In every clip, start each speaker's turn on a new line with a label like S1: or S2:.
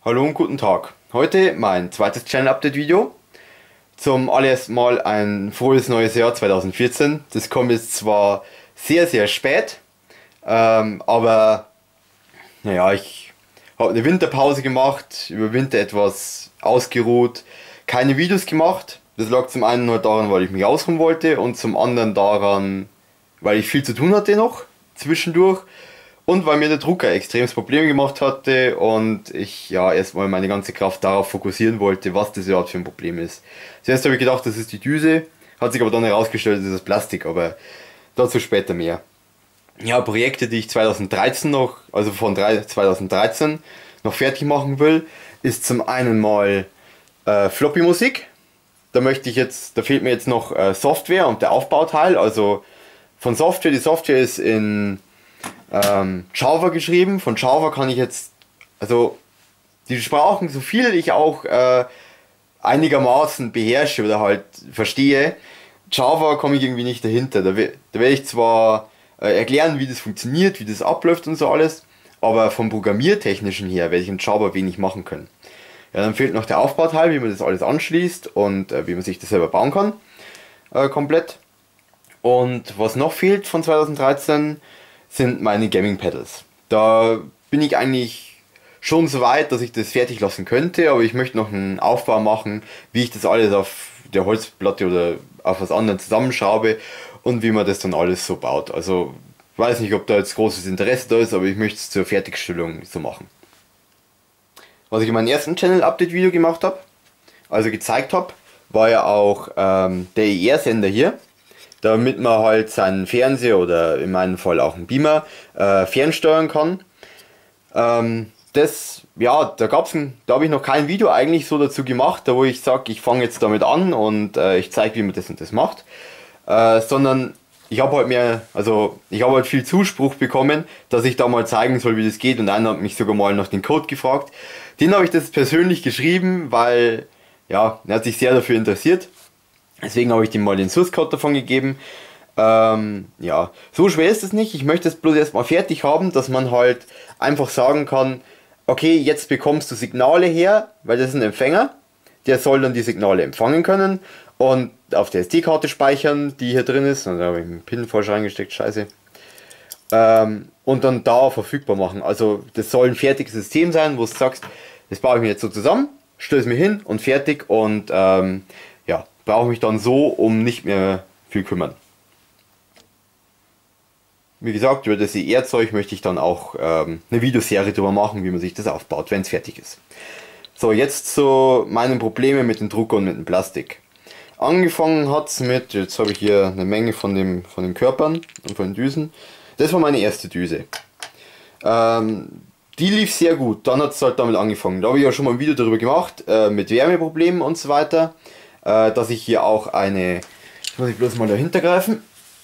S1: Hallo und guten Tag. Heute mein zweites Channel-Update-Video. Zum allerersten Mal ein frohes neues Jahr 2014. Das kommt jetzt zwar sehr, sehr spät, aber naja, ich habe eine Winterpause gemacht, über Winter etwas ausgeruht, keine Videos gemacht. Das lag zum einen nur daran, weil ich mich ausruhen wollte und zum anderen daran, weil ich viel zu tun hatte noch zwischendurch. Und weil mir der Drucker extremes Probleme gemacht hatte und ich ja erstmal meine ganze Kraft darauf fokussieren wollte, was das überhaupt für ein Problem ist. Zuerst habe ich gedacht, das ist die Düse, hat sich aber dann herausgestellt, das ist das Plastik, aber dazu später mehr. Ja, Projekte, die ich 2013 noch, also von 2013 noch fertig machen will, ist zum einen mal Floppy Musik. Da fehlt mir jetzt noch Software und der Aufbauteil, also von Software, die Software ist in Java geschrieben. Von Java kann ich jetzt, also die Sprachen, so viel ich auch einigermaßen beherrsche oder halt verstehe, Java komme ich irgendwie nicht dahinter. Da werde ich zwar erklären, wie das funktioniert, wie das abläuft und so alles, aber vom Programmiertechnischen her werde ich in Java wenig machen können. Ja, dann fehlt noch der Aufbauteil, wie man das alles anschließt und wie man sich das selber bauen kann, komplett. Und was noch fehlt von 2013 sind meine Gaming Pedals. Da bin ich eigentlich schon so weit, dass ich das fertig lassen könnte, aber ich möchte noch einen Aufbau machen, wie ich das alles auf der Holzplatte oder auf was anderem zusammenschraube und wie man das dann alles so baut. Also ich weiß nicht, ob da jetzt großes Interesse da ist, aber ich möchte es zur Fertigstellung so machen. Was ich in meinem ersten Channel-Update-Video gemacht habe, also gezeigt habe, war ja auch der ER-Sender hier, damit man halt seinen Fernseher oder in meinem Fall auch einen Beamer fernsteuern kann. Da habe ich noch kein Video eigentlich so dazu gemacht, da wo ich sage, ich fange jetzt damit an und ich zeige, wie man das und das macht, sondern ich habe halt viel Zuspruch bekommen, dass ich da mal zeigen soll, wie das geht, und einer hat mich sogar mal nach den Code gefragt. Den habe ich das persönlich geschrieben, weil ja, er hat sich sehr dafür interessiert. Deswegen habe ich ihm mal den Source Code davon gegeben. Ja, so schwer ist es nicht. Ich möchte es bloß erstmal fertig haben, dass man halt einfach sagen kann, okay, jetzt bekommst du Signale her, weil das ist ein Empfänger, der soll dann die Signale empfangen können und auf der SD-Karte speichern, die hier drin ist. Und da habe ich einen Pin falsch reingesteckt, scheiße. Und dann da verfügbar machen. Also das soll ein fertiges System sein, wo du sagst, das baue ich mir jetzt so zusammen, stelle es mir hin und fertig, und ja, brauche mich dann so um nicht mehr viel kümmern. Wie gesagt, über das ER-Zeug möchte ich dann auch eine Videoserie drüber machen, wie man sich das aufbaut, wenn es fertig ist. So, jetzt zu meinen Problemen mit dem Drucker und mit dem Plastik. Angefangen hat es mit, jetzt habe ich hier eine Menge von den Körpern und von den Düsen. Das war meine erste Düse. Die lief sehr gut, dann hat es halt damit angefangen. Da habe ich ja schon mal ein Video darüber gemacht, mit Wärmeproblemen und so weiter. Dass ich hier auch jetzt muss ich bloß mal dahinter greifen,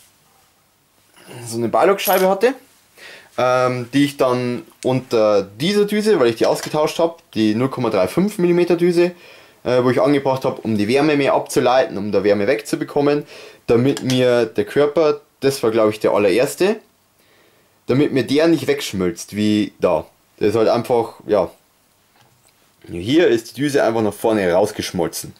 S1: so eine Beilaufscheibe hatte, die ich dann unter dieser Düse, weil ich die ausgetauscht habe, die 0,35 mm Düse, wo ich angebracht habe, um die Wärme mehr abzuleiten, um da Wärme wegzubekommen, damit mir der Körper, das war glaube ich der allererste, damit mir der nicht wegschmilzt wie da. Das ist halt einfach, ja, hier ist die Düse einfach nach vorne rausgeschmolzen.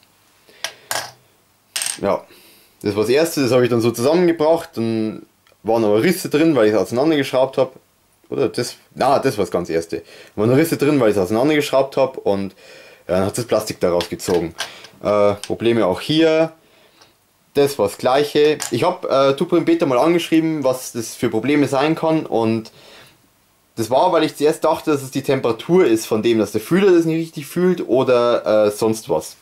S1: Ja, das war das erste, das habe ich dann so zusammengebracht, dann waren aber Risse drin, weil ich es auseinandergeschraubt habe. Oder das war das ganz erste. Da waren Risse drin, weil ich es auseinandergeschraubt habe, und ja, dann hat das Plastik daraus gezogen. Probleme auch hier. Das war das gleiche. Ich habe Tuprim Beta mal angeschrieben, was das für Probleme sein kann, und das war, weil ich zuerst dachte, dass es die Temperatur ist von dem, dass der Fühler das nicht richtig fühlt oder sonst was.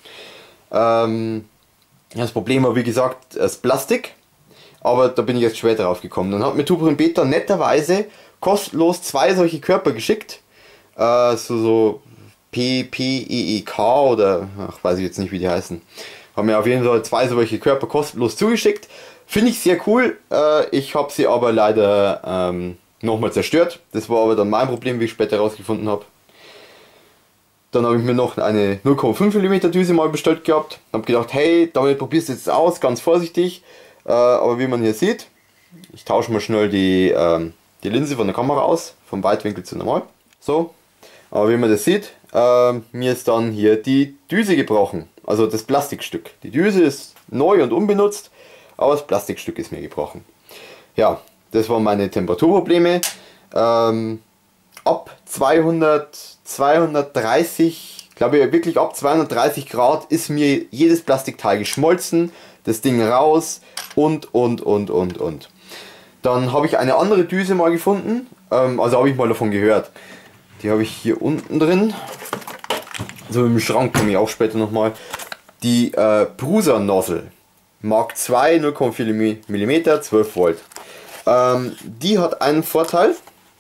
S1: Das Problem war, wie gesagt, das Plastik, aber da bin ich erst später drauf gekommen. Dann hat mir Tuprim Beta netterweise kostenlos 2 solche Körper geschickt, so PPEEK oder weiß ich jetzt nicht, wie die heißen. Haben mir auf jeden Fall 2 solche Körper kostenlos zugeschickt. Finde ich sehr cool. Ich habe sie aber leider nochmal zerstört. Das war aber dann mein Problem, wie ich später herausgefunden habe. Dann habe ich mir noch eine 0,5 mm Düse mal bestellt gehabt. Habe gedacht, hey, damit probierst du jetzt aus, ganz vorsichtig. Aber wie man hier sieht, ich tausche mal schnell die Linse von der Kamera aus, vom Weitwinkel zu normal. So. Aber wie man das sieht, mir ist dann hier die Düse gebrochen. Also das Plastikstück. Die Düse ist neu und unbenutzt, aber das Plastikstück ist mir gebrochen. Ja, das waren meine Temperaturprobleme. Ab 230, glaube ich wirklich ab 230 Grad ist mir jedes Plastikteil geschmolzen, das Ding raus und. Dann habe ich eine andere Düse mal gefunden, also habe ich mal davon gehört. Die habe ich hier unten drin, also im Schrank komme ich auch später nochmal. Die Prusa Nozzle Mark II 0,4 mm 12 Volt. Die hat einen Vorteil.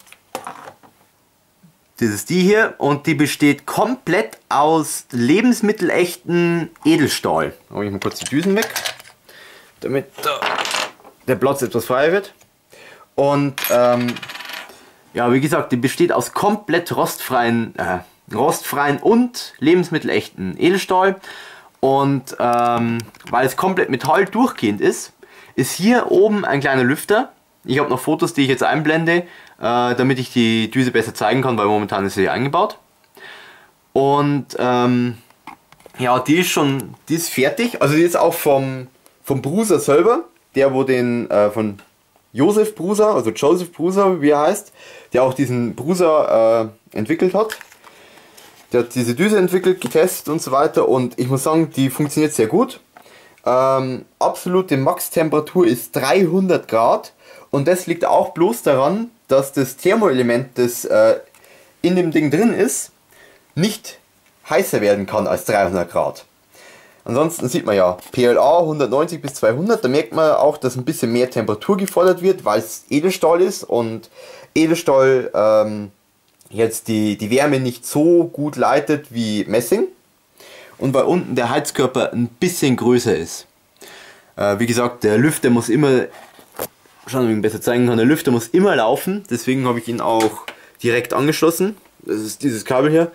S1: Das ist die hier und die besteht komplett aus lebensmittelechten Edelstahl. Mache ich mal kurz die Düsen weg, damit der Platz etwas frei wird. Und ja, wie gesagt, die besteht aus komplett rostfreien und lebensmittelechten Edelstahl. Und weil es komplett Metall durchgehend ist, ist hier oben ein kleiner Lüfter. Ich habe noch Fotos, die ich jetzt einblende, damit ich die Düse besser zeigen kann, weil momentan ist sie eingebaut. Und ja, die ist fertig. Also die ist auch vom Prusa selber, der wo den von Josef Prusa, also Joseph Prusa, wie er heißt, der auch diesen Prusa entwickelt hat. Der hat diese Düse entwickelt, getestet und so weiter und ich muss sagen, die funktioniert sehr gut. Absolute Maxtemperatur ist 300 Grad und das liegt auch bloß daran, dass das Thermoelement, das in dem Ding drin ist, nicht heißer werden kann als 300 Grad. Ansonsten sieht man ja PLA 190 bis 200, da merkt man auch, dass ein bisschen mehr Temperatur gefordert wird, weil es Edelstahl ist und Edelstahl jetzt die Wärme nicht so gut leitet wie Messing und weil unten der Heizkörper ein bisschen größer ist. Wie gesagt, der Lüfter muss immer, schauen wir, wie ich ihn besser zeigen kann, der Lüfter muss immer laufen, deswegen habe ich ihn auch direkt angeschlossen. Das ist dieses Kabel hier.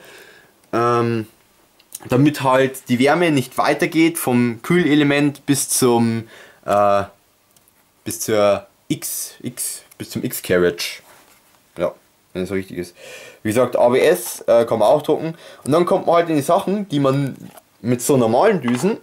S1: Damit halt die Wärme nicht weitergeht vom Kühlelement bis zum X-Carriage. Ja, wenn es so richtig ist. Wie gesagt, ABS kann man auch drucken. Und dann kommt man halt in die Sachen, die man mit so normalen Düsen,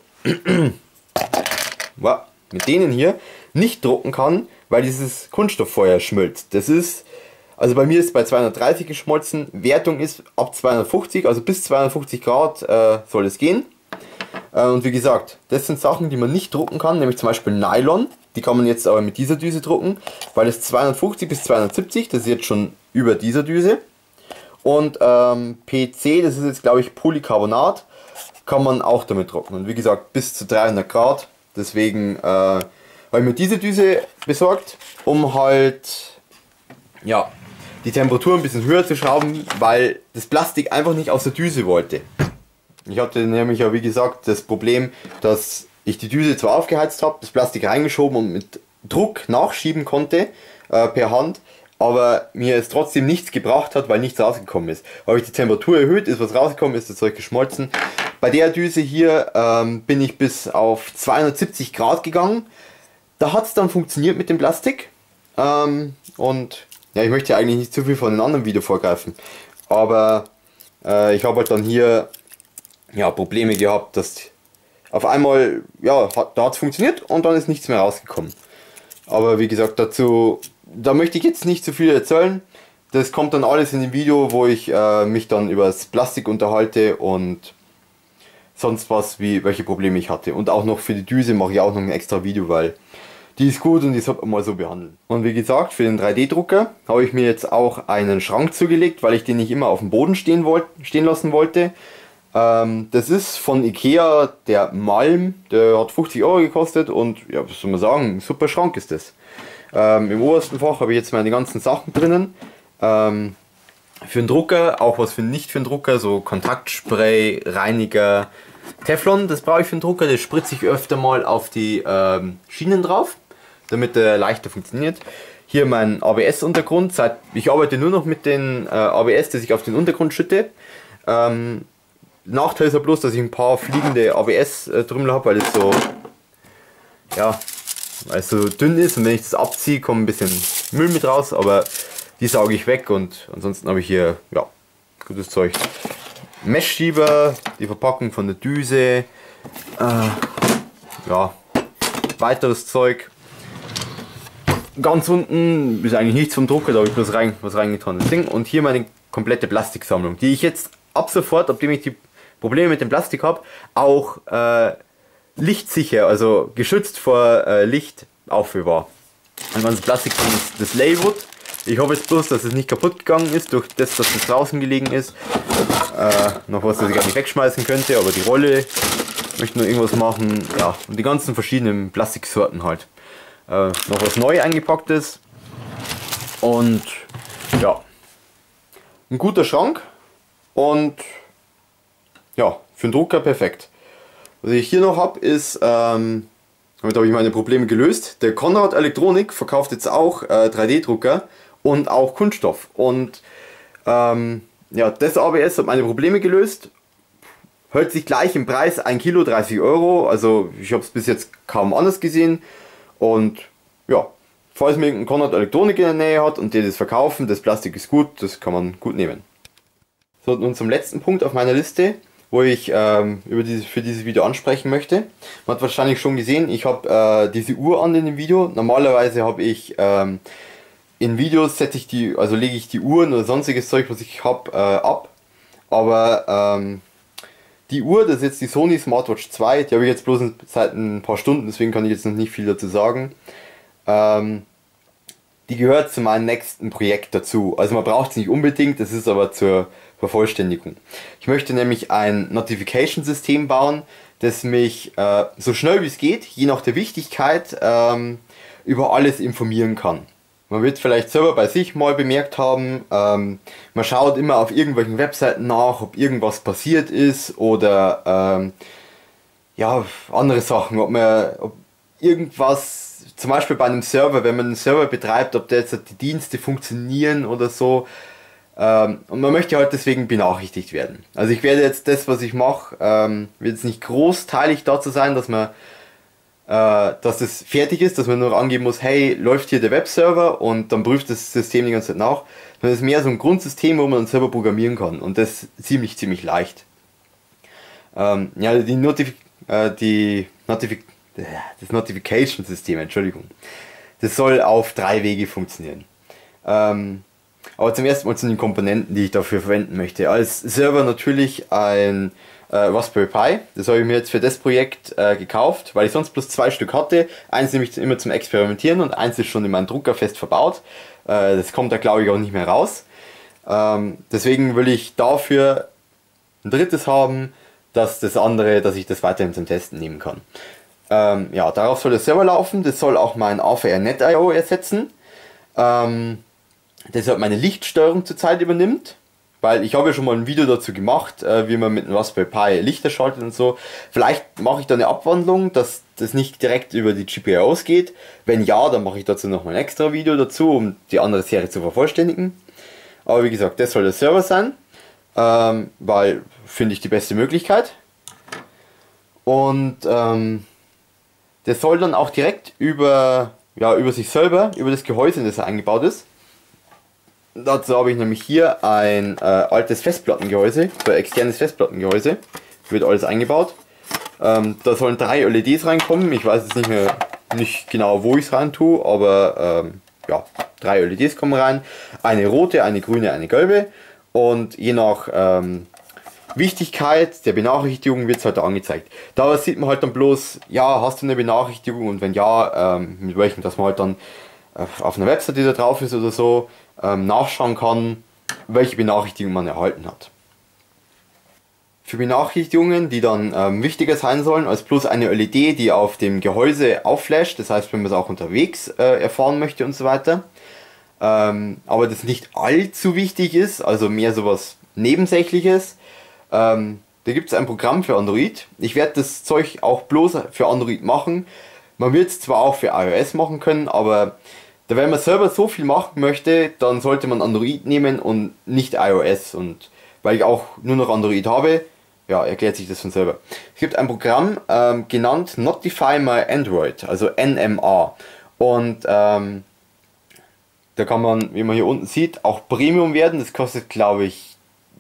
S1: mit denen hier, nicht drucken kann, weil dieses Kunststofffeuer schmilzt. Das ist, also bei mir ist bei 230 geschmolzen, Wertung ist ab 250, also bis 250 Grad soll es gehen. Und wie gesagt, das sind Sachen, die man nicht drucken kann, nämlich zum Beispiel Nylon. Die kann man jetzt aber mit dieser Düse drucken, weil es 250 bis 270, das ist jetzt schon über dieser Düse. Und PC, das ist jetzt glaube ich Polycarbonat, kann man auch damit drucken. Und wie gesagt, bis zu 300 Grad. Deswegen habe ich mir diese Düse besorgt, um halt ja, die Temperatur ein bisschen höher zu schrauben, weil das Plastik einfach nicht aus der Düse wollte. Ich hatte nämlich ja wie gesagt das Problem, dass ich die Düse zwar aufgeheizt habe, das Plastik reingeschoben und mit Druck nachschieben konnte per Hand, aber mir es trotzdem nichts gebracht hat, weil nichts rausgekommen ist. Habe ich die Temperatur erhöht, ist was rausgekommen, ist das Zeug geschmolzen. Bei der Düse hier bin ich bis auf 270 Grad gegangen. Da hat es dann funktioniert mit dem Plastik. Und ja, ich möchte ja eigentlich nicht zu viel von einem anderen Video vorgreifen. Aber ich habe halt dann hier ja, Probleme gehabt, dass auf einmal, ja, da hat es funktioniert und dann ist nichts mehr rausgekommen. Aber wie gesagt, da möchte ich jetzt nicht zu viel erzählen. Das kommt dann alles in dem Video, wo ich mich dann über das Plastik unterhalte und sonst was, welche Probleme ich hatte. Und auch noch für die Düse mache ich auch noch ein extra Video, weil die ist gut und die sollte man mal so behandeln. Und wie gesagt, für den 3D-Drucker habe ich mir jetzt auch einen Schrank zugelegt, weil ich den nicht immer auf dem Boden stehen lassen wollte. Das ist von Ikea der Malm, der hat 50 Euro gekostet und ja, was soll man sagen, ein super Schrank ist das. Im obersten Fach habe ich jetzt meine ganzen Sachen drinnen. Für den Drucker, auch was nicht für den Drucker, so Kontaktspray, Reiniger, Teflon, das brauche ich für den Drucker, das spritze ich öfter mal auf die Schienen drauf, damit der leichter funktioniert. Hier mein ABS-Untergrund, ich arbeite nur noch mit den ABS, das ich auf den Untergrund schütte. Nachteil ist ja bloß, dass ich ein paar fliegende ABS-Trümmel habe, weil es so, ja, weil es so dünn ist und wenn ich das abziehe, kommt ein bisschen Müll mit raus, aber die sauge ich weg und ansonsten habe ich hier ja, gutes Zeug. Meshschieber, die Verpackung von der Düse, ja, weiteres Zeug. Ganz unten ist eigentlich nichts vom Drucker, da habe ich bloß was reingetan, das Ding. Und hier meine komplette Plastiksammlung, die ich jetzt ab sofort, nachdem ich die Probleme mit dem Plastik habe, auch lichtsicher, also geschützt vor Licht aufbewahre. Ein ganzes Plastik von das Laywood. Ich hoffe jetzt bloß, dass es nicht kaputt gegangen ist, durch das, dass es draußen gelegen ist. Noch was, das ich gar nicht wegschmeißen könnte, aber die Rolle möchte nur irgendwas machen. Ja, und die ganzen verschiedenen Plastiksorten halt. Noch was neu eingepacktes. Und ja, ein guter Schrank. Und ja, für den Drucker perfekt. Was ich hier noch habe, ist, damit habe ich meine Probleme gelöst. Der Konrad Elektronik verkauft jetzt auch 3D-Drucker und auch Kunststoff. Und ja, das ABS hat meine Probleme gelöst. Hält sich gleich im Preis, 1 Kilo 30 Euro. Also ich habe es bis jetzt kaum anders gesehen. Und ja, falls man irgendeinen Konrad Elektronik in der Nähe hat und die das verkaufen, das Plastik ist gut, das kann man gut nehmen. So, nun zum letzten Punkt auf meiner Liste, wo ich für dieses Video ansprechen möchte. Man hat wahrscheinlich schon gesehen, ich habe diese Uhr an in dem Video. Normalerweise habe ich in Videos lege ich die Uhren oder sonstiges Zeug, was ich habe, ab. Aber die Uhr, das ist jetzt die Sony Smartwatch 2, die habe ich jetzt bloß seit ein paar Stunden, deswegen kann ich jetzt noch nicht viel dazu sagen. Die gehört zu meinem nächsten Projekt dazu. Also man braucht es nicht unbedingt, das ist aber zur Vervollständigung. Ich möchte nämlich ein Notification-System bauen, das mich so schnell wie es geht, je nach der Wichtigkeit, über alles informieren kann. Man wird vielleicht selber bei sich mal bemerkt haben, man schaut immer auf irgendwelchen Webseiten nach, ob irgendwas passiert ist oder ja, andere Sachen, ob irgendwas, zum Beispiel bei einem Server, wenn man einen Server betreibt, ob der jetzt die Dienste funktionieren oder so. Und man möchte halt deswegen benachrichtigt werden. Also ich werde jetzt das, was ich mache, wird jetzt nicht großteilig dazu sein, dass es fertig ist, dass man nur angeben muss, hey, läuft hier der Webserver und dann prüft das System die ganze Zeit nach. Das ist mehr so ein Grundsystem, wo man dann selber programmieren kann und das ziemlich leicht. Ja, das Notification-System, Entschuldigung, das soll auf 3 Wege funktionieren. Aber zum ersten Mal zu den Komponenten, die ich dafür verwenden möchte. Als Server natürlich ein Raspberry Pi. Das habe ich mir jetzt für das Projekt gekauft, weil ich sonst bloß 2 Stück hatte. Eins nämlich immer zum Experimentieren und eins ist schon in meinem Drucker fest verbaut. Das kommt da glaube ich auch nicht mehr raus. Deswegen will ich dafür ein drittes haben, dass ich das weiterhin zum Testen nehmen kann. Ja, darauf soll der Server laufen. Das soll auch mein AVR Net.io ersetzen. Das halt meine Lichtsteuerung zurzeit übernimmt. Weil ich habe ja schon mal ein Video dazu gemacht, wie man mit einem Raspberry Pi Lichter schaltet und so. Vielleicht mache ich da eine Abwandlung, dass das nicht direkt über die GPIOs geht. Wenn ja, dann mache ich dazu noch mal ein extra Video dazu, um die andere Serie zu vervollständigen. Aber wie gesagt, das soll der Server sein, weil finde ich die beste Möglichkeit. Und der soll dann auch direkt über sich selber, über das Gehäuse, in das er eingebaut ist. Dazu habe ich nämlich hier ein altes Festplattengehäuse, so ein externes Festplattengehäuse, wird alles eingebaut. Da sollen 3 LEDs reinkommen, ich weiß jetzt nicht genau, wo ich es rein tue, aber ja, 3 LEDs kommen rein. Eine rote, eine grüne, eine gelbe und je nach Wichtigkeit der Benachrichtigung wird es halt da angezeigt. Da sieht man halt dann bloß, ja, hast du eine Benachrichtigung und wenn ja, mit welchem, dass man halt dann auf einer Website, die da drauf ist oder so, nachschauen kann, welche Benachrichtigung man erhalten hat. Für Benachrichtigungen, die dann wichtiger sein sollen als bloß eine LED, die auf dem Gehäuse aufflasht, das heißt, wenn man es auch unterwegs erfahren möchte und so weiter, aber das nicht allzu wichtig ist, also mehr sowas Nebensächliches, da gibt es ein Programm für Android. Ich werde das Zeug auch bloß für Android machen. Man wird es zwar auch für iOS machen können, aber wenn man selber so viel machen möchte, dann sollte man Android nehmen und nicht iOS. Und weil ich auch nur noch Android habe, ja, erklärt sich das von selber. Es gibt ein Programm genannt Notify My Android, also NMA. Und da kann man, wie man hier unten sieht, auch Premium werden. Das kostet, glaube ich,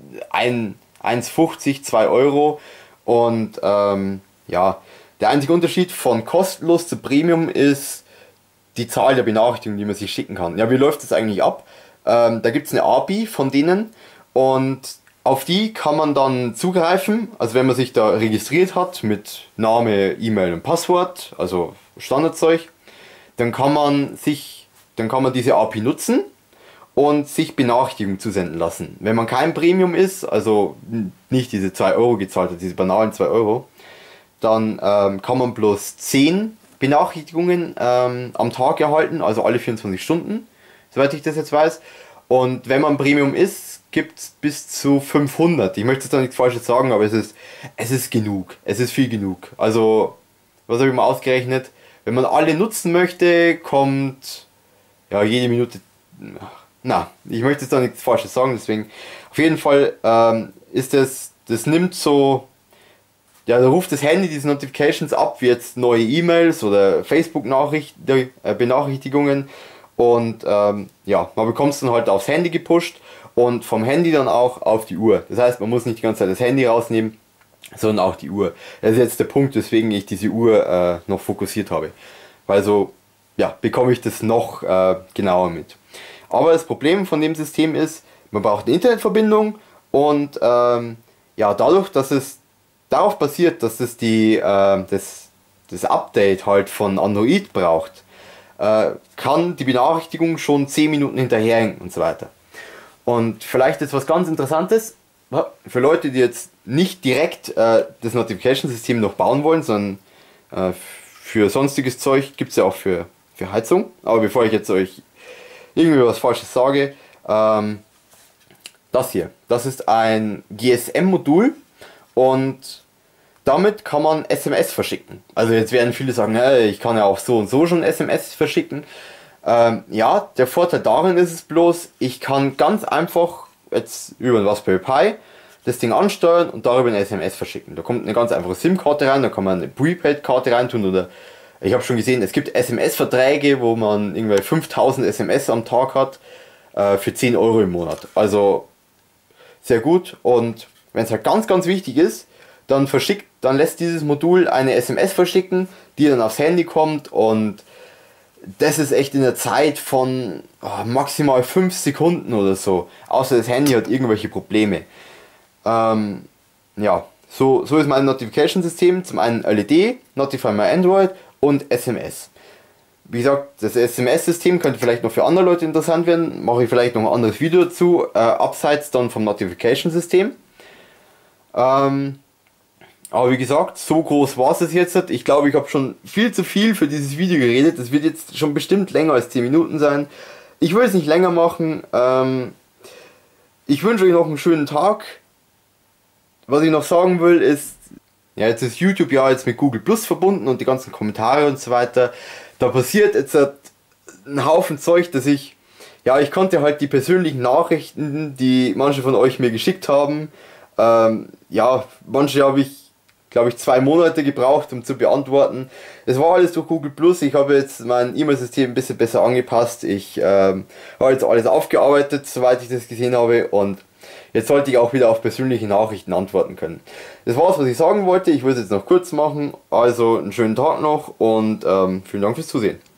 S1: 1,50, 2 Euro. Und ja, der einzige Unterschied von kostenlos zu Premium ist die Zahl der Benachrichtigungen, die man sich schicken kann. Ja, wie läuft das eigentlich ab? Da gibt es eine API von denen und auf die kann man dann zugreifen. Also wenn man sich da registriert hat mit Name, E-Mail und Passwort, also Standardzeug, dann kann man diese API nutzen und sich Benachrichtigungen zusenden lassen. Wenn man kein Premium ist, also nicht diese 2 Euro gezahlt hat, diese banalen 2 Euro, dann kann man bloß 10 Benachrichtigungen am Tag erhalten, also alle 24 Stunden, soweit ich das jetzt weiß. Und wenn man Premium ist, gibt es bis zu 500. Ich möchte jetzt da nichts Falsches sagen, aber es ist genug. Es ist viel genug. Also, was habe ich mal ausgerechnet? Wenn man alle nutzen möchte, kommt ja jede Minute. Na, ich möchte jetzt da nichts Falsches sagen, deswegen. Auf jeden Fall ist das nimmt so. Ja, da ruft das Handy diese Notifications ab, wie jetzt neue E-Mails oder Facebook-Benachrichtigungen. Und ja, man bekommt es dann halt aufs Handy gepusht und vom Handy dann auch auf die Uhr. Das heißt, man muss nicht die ganze Zeit das Handy rausnehmen, sondern auch die Uhr. Das ist jetzt der Punkt, weswegen ich diese Uhr noch fokussiert habe. Weil so, ja, bekomme ich das noch genauer mit. Aber das Problem von dem System ist, man braucht eine Internetverbindung und ja, dadurch, dass es darauf basiert, dass es das Update halt von Android braucht, kann die Benachrichtigung schon 10 Minuten hinterherhängen und so weiter. Und vielleicht ist was ganz Interessantes für Leute, die jetzt nicht direkt das Notification-System noch bauen wollen, sondern für sonstiges Zeug gibt es ja auch für Heizung. Aber bevor ich jetzt euch irgendwie was Falsches sage, das hier, das ist ein GSM-Modul und damit kann man SMS verschicken. Also jetzt werden viele sagen, hey, ich kann ja auch so und so schon SMS verschicken. Ja, der Vorteil darin ist es bloß, ich kann ganz einfach jetzt über ein Raspberry Pi das Ding ansteuern und darüber eine SMS verschicken. Da kommt eine ganz einfache SIM-Karte rein, da kann man eine Prepaid-Karte reintun oder ich habe schon gesehen, es gibt SMS-Verträge, wo man irgendwie 5000 SMS am Tag hat für 10 Euro im Monat. Also sehr gut und wenn es halt ganz, ganz wichtig ist, dann lässt dieses Modul eine SMS verschicken, die dann aufs Handy kommt und das ist echt in der Zeit von maximal 5 Sekunden oder so. Außer das Handy hat irgendwelche Probleme. Ja, so ist mein Notification-System. Zum einen LED, Notify My Android und SMS. Wie gesagt, das SMS-System könnte vielleicht noch für andere Leute interessant werden. Mache ich vielleicht noch ein anderes Video dazu, abseits dann vom Notification-System. Aber wie gesagt, so groß war es jetzt. Ich glaube, ich habe schon viel zu viel für dieses Video geredet. Das wird jetzt schon bestimmt länger als 10 Minuten sein. Ich will es nicht länger machen. Ich wünsche euch noch einen schönen Tag. Was ich noch sagen will ist, ja, jetzt ist YouTube ja jetzt mit Google Plus verbunden und die ganzen Kommentare und so weiter. Da passiert jetzt ein Haufen Zeug, dass ich konnte halt die persönlichen Nachrichten, die manche von euch mir geschickt haben, ja, manche habe ich, glaube ich, 2 Monate gebraucht, um zu beantworten. Es war alles durch Google Plus. Ich habe jetzt mein E-Mail-System ein bisschen besser angepasst. Ich habe jetzt alles aufgearbeitet, soweit ich das gesehen habe. Und jetzt sollte ich auch wieder auf persönliche Nachrichten antworten können. Das war's, was ich sagen wollte. Ich will es jetzt noch kurz machen. Also einen schönen Tag noch und vielen Dank fürs Zusehen.